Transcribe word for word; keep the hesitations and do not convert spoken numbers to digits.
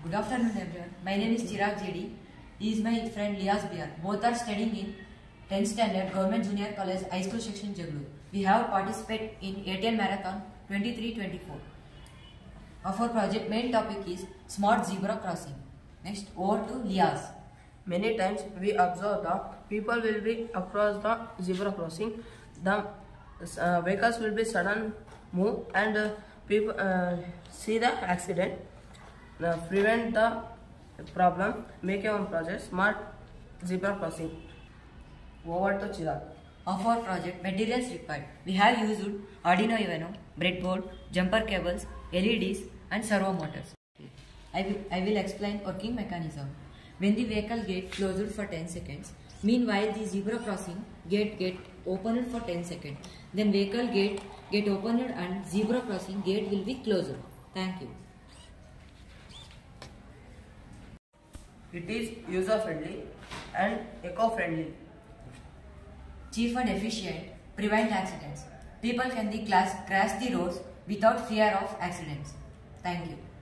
Good afternoon everyone. My name is Chirag J D. He is my friend Lias Biar. Both are studying in tenth standard Government Junior College High School section Jaglu. We have participated in A T N Marathon twenty-three twenty-four. Our project main topic is smart zebra crossing. Next, over to Lias. Many times we observe that people will be across the zebra crossing. The uh, vehicles will be sudden move and uh, people uh, see the accident. Uh, prevent the problem. Make your own project smart zebra crossing. Over to Chirag. Of our project materials required, we have used Arduino Uno, breadboard, jumper cables, L E Ds and servo motors. I will, I will explain working mechanism. When the vehicle gate closed for ten seconds, meanwhile the zebra crossing gate get opened for ten seconds. Then vehicle gate get opened and zebra crossing gate will be closed. Thank you. It is user friendly and eco friendly. Cheap and efficient, prevent accidents. People can the class crash the roads without fear of accidents. Thank you.